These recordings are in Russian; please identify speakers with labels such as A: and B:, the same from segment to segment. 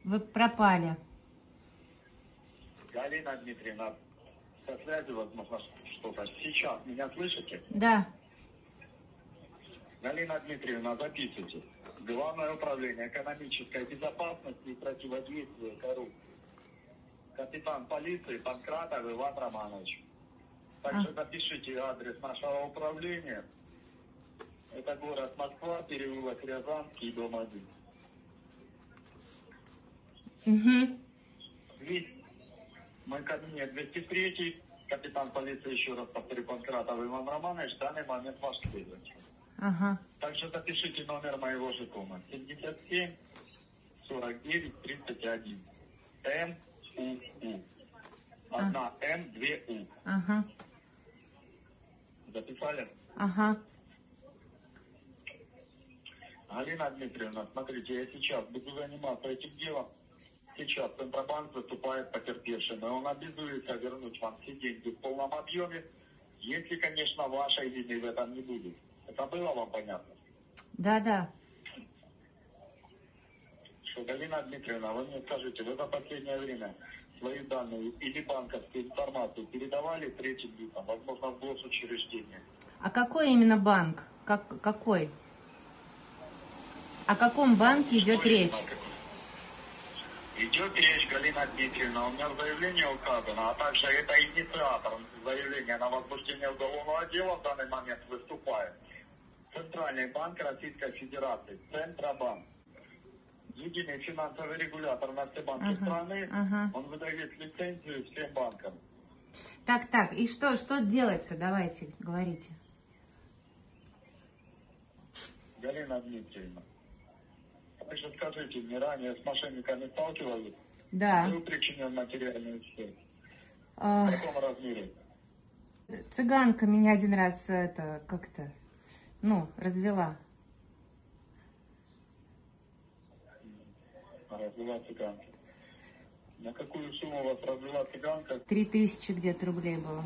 A: Вы пропали.
B: Галина Дмитриевна, со связи, возможно, что-то. Сейчас меня слышите?
A: Да.
B: Галина Дмитриевна, записывайте. Главное управление экономической безопасности и противодействия коррупции. Капитан полиции Панкратов Иван Романович. Также запишите адрес нашего управления. Это город Москва, переулок Рязанский, дом 1.
A: Угу.
B: Мой кабинет 203, капитан полиции, еще раз повторю, Панкратов Иван Романович, в данный момент ваш следователь.
A: Ага.
B: Также запишите номер моего жетона. 77 49 31. МУУ. Одна М, две У.
A: Ага.
B: Записали?
A: Ага.
B: Галина Дмитриевна, смотрите, я сейчас буду заниматься этим делом. Сейчас Центробанк заступает потерпевшим, и он обязуется вернуть вам все деньги в полном объеме, если, конечно, вашей вины в этом не будет. Это было вам понятно?
A: Да.
B: Что, Галина Дмитриевна, вы мне скажите, вы за последнее время свои данные или банковскую информацию передавали третьим лицам, возможно, в госучреждение?
A: А какой именно банк? Какой? О каком банке идет речь?
B: Идет речь, Галина Дмитриевна, у меня в заявлении указано, а также это инициатор заявления на возбуждение уголовного дела в данный момент выступает Центральный банк Российской Федерации, Центробанк. Единый финансовый регулятор на все банки страны, он выдает лицензию всем банкам.
A: Так, и что делать-то? Давайте, говорите.
B: Галина Дмитриевна, вы же скажите мне, ранее с мошенниками сталкивались?
A: Да.
B: Был причинен материальный ущерб? В каком размере?
A: Цыганка меня один раз развела.
B: Развела цыганка. На какую сумму вас развела цыганка?
A: 3000 где-то рублей было.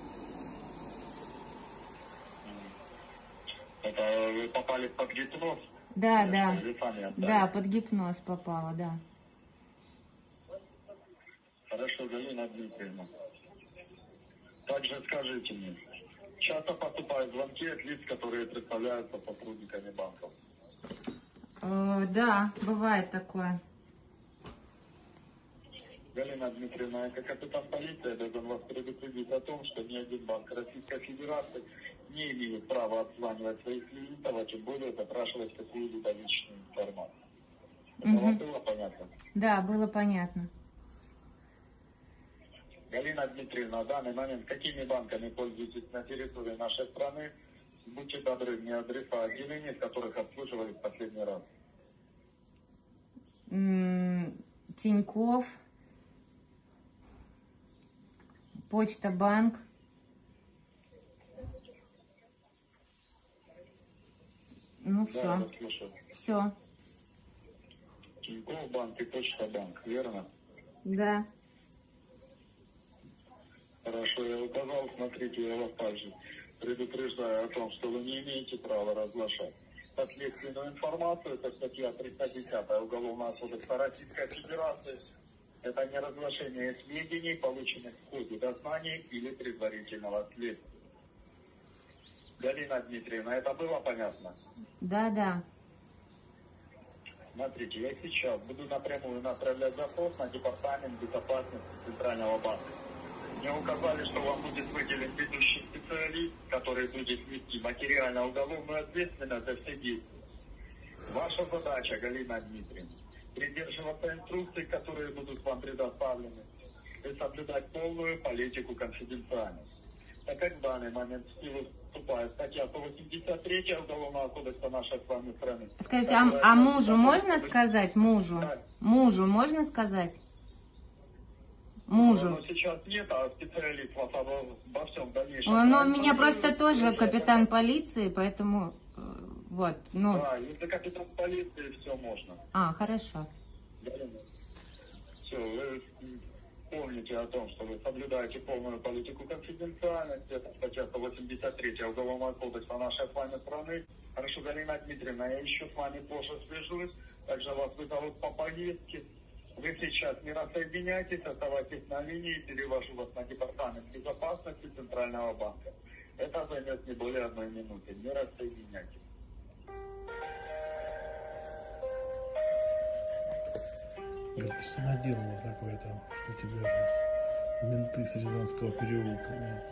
B: Это вы попали под гипноз?
A: Да. Да, под гипноз попала, да.
B: Хорошо, Галина Дмитриевна. Также скажите мне, часто поступают звонки от лиц, которые представляются сотрудниками банков?
A: Да, бывает такое.
B: Галина Дмитриевна, как капитан полиции, должен вас предупредить о том, что ни один банк Российской Федерации не имеет права обзванивать своих клиентов, а тем более запрашивать какую-либо личную информацию. Это вам было понятно?
A: Да, было понятно.
B: Галина Дмитриевна, в данный момент какими банками пользуетесь на территории нашей страны? Будьте добры, мне адреса отделений, в которых обслуживались в последний раз.
A: Тинькофф, Почта банк. Ну все.
B: Да,
A: все.
B: Тинькофф банк и Почта банк, верно?
A: Да.
B: Хорошо, я указал, смотрите, я вас также предупреждаю о том, что вы не имеете права разглашать подследственную информацию. Это статья 310 Уголовного кодекса Российской Федерации. Это не разглашение сведений, полученных в ходе дознания или предварительного следствия. Галина Дмитриевна, это было понятно?
A: Да.
B: Смотрите, я сейчас буду напрямую направлять запрос на Департамент безопасности Центрального банка. Мне указали, что вам будет выделен ведущий специалист, который будет нести материально-уголовную ответственность за все действия. Ваша задача, Галина Дмитриевна, придерживаться инструкций, которые будут вам предоставлены, и соблюдать полную политику конфиденциальности. Так как в данный момент в силу вступает статья 183 Уголовного кодекса нашей с вами страны.
A: Скажите, а мужу можно сказать? Мужу можно сказать? Мужу.
B: Но сейчас нет, а специалист вас обо всем дальнейшем.
A: Он у меня просто тоже капитан полиции, поэтому вот,
B: Да, если капитан полиции, все можно.
A: Хорошо.
B: Все, вы помните о том, что вы соблюдаете полную политику конфиденциальности. Это статья 183 Уголовного кодекса нашей с вами страны. Хорошо, Галина Дмитриевна, я еще с вами позже свяжусь. Также вас вызовут по повестке. Вы сейчас не рассоединяйтесь, оставайтесь на линии, перевожу вас на департамент безопасности Центрального банка. Это займет не более 1 минуты. Не рассоединяйтесь.
C: Говорит, что наделал какое-то, что тебя блядь, менты с Рязанского переулка. Блядь.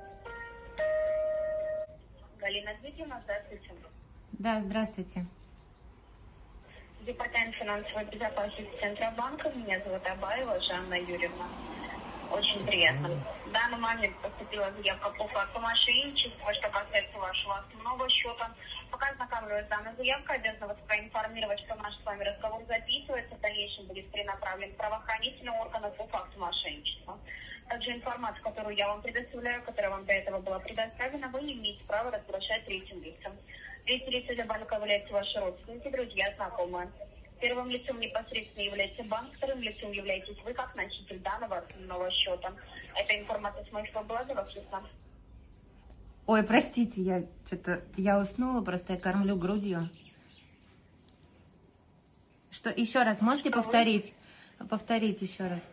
D: Галина Дмитриевна, здравствуйте.
A: Да, здравствуйте.
D: Департамент финансовой безопасности Центробанка. Меня зовут Абаева Жанна Юрьевна. Очень приятно. В данный момент поступила заявка по факту мошенничества, что касается вашего основного счета. Пока ознакомливаюсь с данной заявкой, обязана вас проинформировать, что наш с вами разговор записывается, в дальнейшем будет перенаправлен в правоохранительные органы по факту мошенничества. Также информацию, которую я вам предоставляю, которая вам до этого была предоставлена, вы не имеете права разглашать третьим лицам. Третьи лица для банка являются ваши родственники, друзья, знакомые. Первым лицом непосредственно является банк, вторым лицом являетесь вы, как носитель данного основного счета. Эта информация с моих слов была для вас ясна?
A: Ой, простите, я уснула, просто я кормлю грудью. Что, еще раз, можете повторить? Повторить еще раз.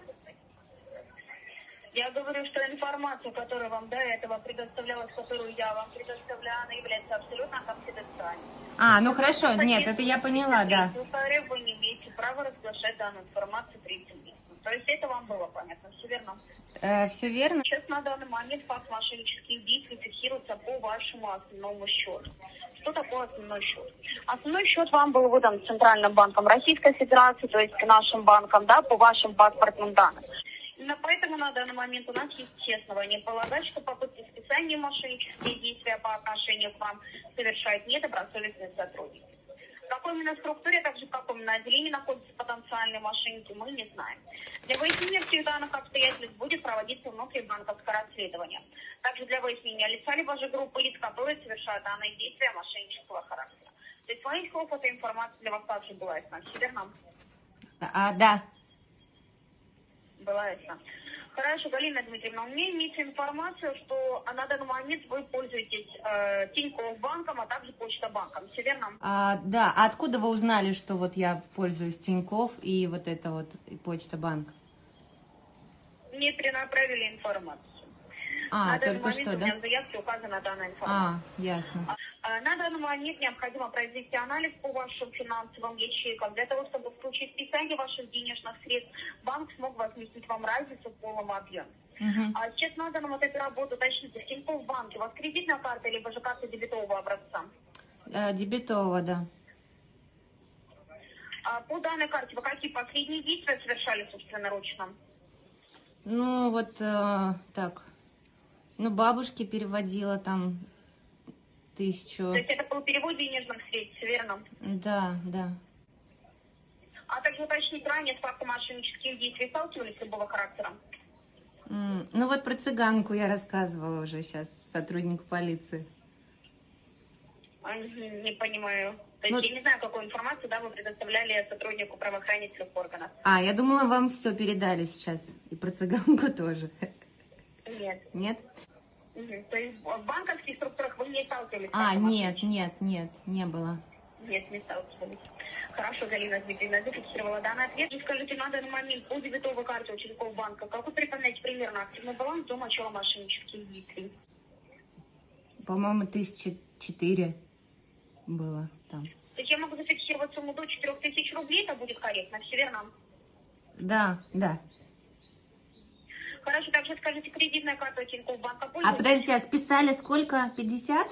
D: Я говорю, что информация, которая вам до этого предоставлялась, которую я вам предоставляю, она является абсолютно конфиденциальной.
A: Ну хорошо, нет, это я поняла, да.
D: Вы не имеете права разглашать данную информацию третьим лицам. То есть это вам было понятно, все верно?
A: Все верно?
D: Сейчас на данный момент факт мошеннических действий фиксируется по вашему основному счету. Что такое основной счет? Основной счет вам был выдан Центральным банком Российской Федерации, то есть нашим банком, да, по вашим паспортным данным. Именно поэтому на данный момент у нас есть все основания полагать, что попытки списания мошеннические действия по отношению к вам совершает недобросовестный сотрудник. В какой именно структуре, а также в каком именно отделении находятся потенциальные мошенники, мы не знаем. Для выяснения всех данных обстоятельств будет проводиться внутрибанковское расследование. Также для выяснения лица либо же группы лиц, которые совершают данные действия мошеннического характера. То есть, своих слов, эта информация для вас также была ясна. Все верно?
A: Да.
D: Была ясна. Хорошо, Галина Дмитриевна, у меня имеется информация, что на данный момент вы пользуетесь Тинькофф банком, а также Почта банком. Все верно?
A: Да. А откуда вы узнали, что вот я пользуюсь Тинькофф и вот это вот и Почта банк?
D: Мне перенаправили информацию. На данный
A: только
D: момент
A: что,
D: у меня
A: да?
D: в заявке указана данная информация.
A: Ясно.
D: На данный момент необходимо произвести анализ по вашим финансовым ячейкам. Для того, чтобы в случае списания ваших денежных средств банк смог возместить вам разницу в полном объеме. А сейчас на данном этапе работы, уточните, в Тинькофф банке у вас кредитная карта, либо же карта дебетового образца?
A: Дебетового, да.
D: По данной карте вы какие последние действия совершали собственноручно?
A: Так. Бабушке переводила там 1000.
D: То есть это был перевод денежных средств, верно?
A: Да.
D: А также уточнить ранее с фактом мошеннических действий сталкивались любого характера?
A: Про цыганку я рассказывала уже сейчас сотруднику полиции.
D: Не понимаю. То есть я не знаю, какую информацию, вы предоставляли сотруднику правоохранительных органов.
A: Я думала, вам все передали сейчас. И про цыганку тоже.
D: Нет.
A: Нет?
D: То есть в банковских структурах вы не сталкивались?
A: Нет, не было.
D: Нет, не сталкивались. Хорошо, Галина Дмитриевна, зафиксировала данный ответ. И скажите, на данный момент по дебетовой карте у Тинькофф банка, как вы припоминаете примерно активный баланс до начала мошеннических действий?
A: По-моему, 1004 было там.
D: То есть я могу зафиксировать сумму до 4000 рублей, это будет корректно, все верно?
A: Да.
D: Хорошо, также скажите, кредитная карта Тинькофф банка пользуется?
A: Подождите, списали сколько? 50?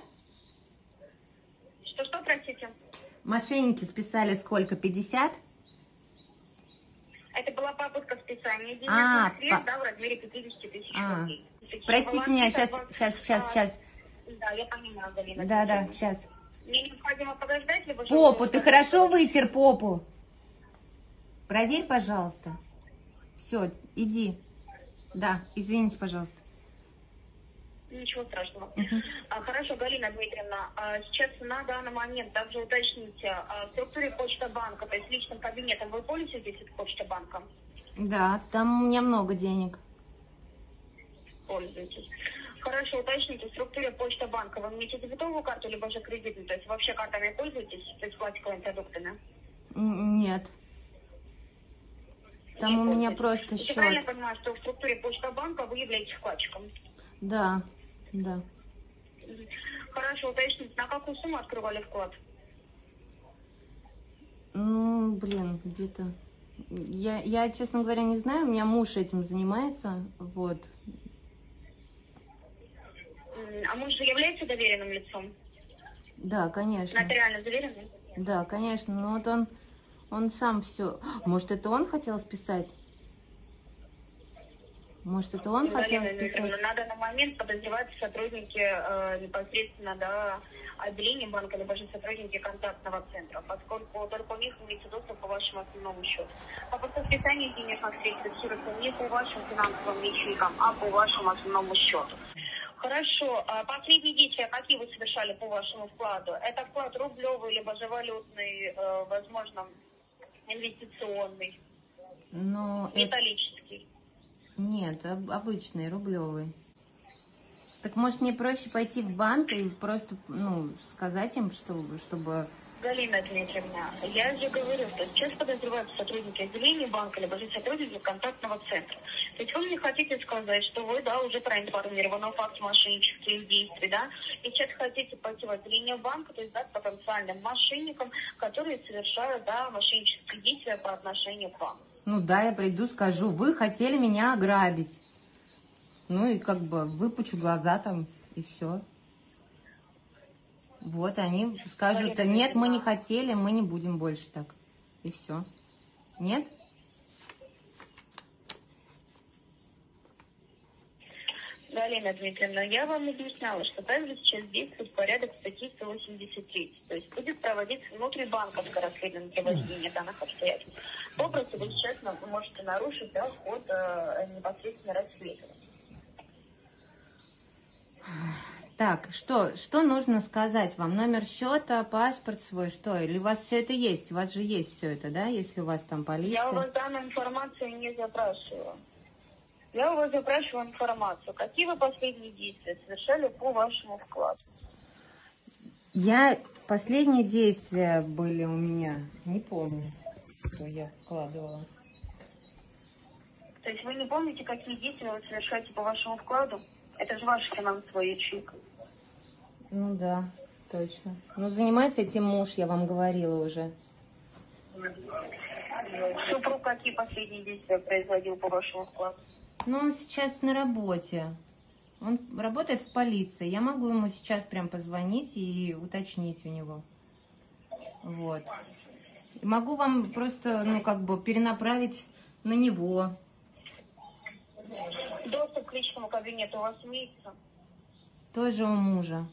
D: Что, простите?
A: Мошенники списали сколько? 50?
D: Это была попытка списания денежных средств, в размере 50 тысяч рублей.
A: Простите меня, сейчас.
D: Да, я понимаю, Галина.
A: Да, сейчас.
D: Мне необходимо подождать, либо...
A: Попу, ты хорошо вытер попу? Проверь, пожалуйста. Все, иди. Да, извините, пожалуйста.
D: Ничего страшного. Хорошо, Галина Дмитриевна, сейчас на данный момент также уточните, в структуре Почта банка, то есть личным кабинетом, вы пользуетесь Почта банком?
A: Да, там у меня много денег.
D: Пользуетесь. Хорошо, уточните, в структуре Почта банка вы имеете дебетовую карту, либо же кредитную, то есть вообще картами пользуетесь, то есть пластиковыми продуктами?
A: Нет. Там у меня
D: пользуетесь.
A: просто
D: Я правильно
A: счет.
D: понимаю, что в структуре Почта-банка вы являетесь вкладчиком?
A: Да, да.
D: Хорошо, уточните, на какую сумму открывали вклад?
A: Ну, блин, где-то... Я, честно говоря, не знаю, у меня муж этим занимается, вот.
D: А муж же является доверенным лицом?
A: Да, конечно.
D: Нотариально заверенным?
A: Да, конечно, но вот он сам все... Может, это он хотел списать? Может, это он хотел
D: Галина Дмитриевна,
A: списать?
D: на данный момент подозреваются сотрудники непосредственно отделения банка, либо же сотрудники контактного центра, поскольку только у них имеется доступ по вашему основному счету. Вопрос о списании денежных средств фиксируется не по вашим финансовым ячейкам, а по вашему основному счету. Хорошо. А последние действия, какие вы совершали по вашему вкладу? Это вклад рублевый, либо же валютный, возможно, инвестиционный,
A: Но это...
D: металлический?
A: Нет, обычный, рублевый. Так может мне проще пойти в банк и просто, ну, сказать им, чтобы...
D: Галина Дмитриевна, я же говорю, что сейчас подозреваются сотрудники отделения банка, либо же сотрудники контактного центра. То есть вы мне хотите сказать, что вы, да, уже проинформированы о факте мошеннических действий, да, и сейчас хотите пойти в отделение банка, то есть, да, к потенциальным мошенникам, которые совершают, да, мошеннические действия по отношению к вам.
A: Ну да, я приду, скажу, вы хотели меня ограбить. Ну и как бы выпучу глаза там, и все. Вот, они скажут, да нет, мы не хотели, мы не будем больше так. И все. Нет?
D: Галина Дмитриевна, я вам объясняла, что также сейчас действует порядок статьи 183. То есть будет проводиться внутрибанковское расследование для выяснения данных обстоятельств. Попросту вы сейчас можете нарушить, да, ход непосредственно расследования.
A: Так, что нужно сказать вам? Номер счета, паспорт свой, что? Или у вас все это есть? У вас же есть все это, да, если у вас там полиция?
D: Я у вас данную информацию не запрашиваю. Я у вас запрашиваю информацию. Какие вы последние действия совершали по вашему вкладу?
A: Последние действия были у меня, не помню, что я вкладывала.
D: То есть вы не помните, какие действия вы совершаете по вашему вкладу? Это же ваша финансовая ячейка.
A: Ну да, точно. Ну, занимается этим муж, я вам говорила уже.
D: Супруг какие последние действия производил по вашему вкладу?
A: Ну, он сейчас на работе. Он работает в полиции. Я могу ему сейчас прям позвонить и уточнить у него. Вот. И могу вам просто, ну, как бы перенаправить на него.
D: Доступ к личному кабинету у вас имеется?
A: Тоже у мужа.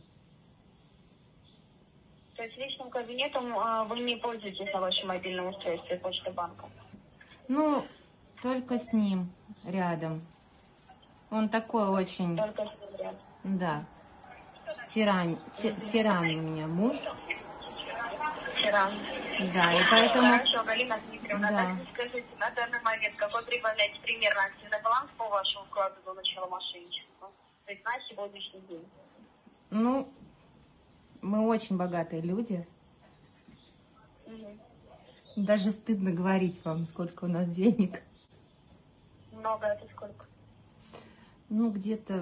D: То есть личным кабинетом вы не пользуетесь на вашем мобильном устройстве Почты банка?
A: Ну, только с ним рядом. Он такой очень...
D: Только с ним рядом.
A: Да. Тиран у меня муж.
D: Тиран.
A: Да, и поэтому...
D: Хорошо, Галина Дмитриевна,
A: Да.
D: так скажите, на данный момент какой прибавляется примерно активный баланс по вашему вкладу до начала мошенничества? То есть на сегодняшний день?
A: Ну, мы очень богатые люди. Даже стыдно говорить вам, сколько у нас денег.
D: Много это сколько?
A: Ну, где-то...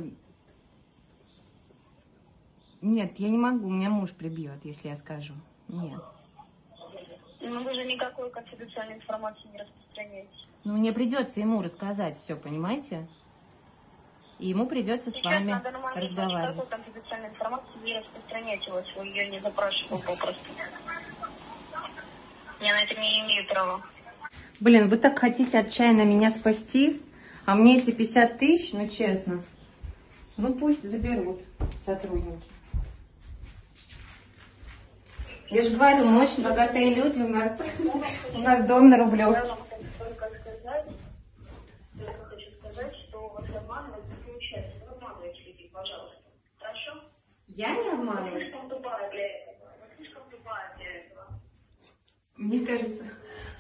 A: Нет, я не могу, меня муж прибьет, если я скажу. Нет.
D: Ну, вы же никакой конфиденциальной информации не распространяете.
A: Ну, мне придется ему рассказать все, понимаете? И ему придется с
D: Сейчас
A: вами
D: на данный момент
A: разговаривать.
D: никакой конфиденциальной информации не распространяете, вот вы ее не запрашивал попросту. Я на это не имею права.
A: Блин, вы так хотите отчаянно меня спасти, а мне эти 50 тысяч, ну честно, ну пусть заберут сотрудники. Я же говорю, мы очень богатые люди, у нас дом на Рублевке.
D: Я вам хочу сказать, что вас обманывать не получается. Вы обманываете людей, пожалуйста. Хорошо?
A: Я не
D: Вы
A: обманываю.
D: слишком тупая для этого. Вы слишком тупая для этого.
A: Мне кажется,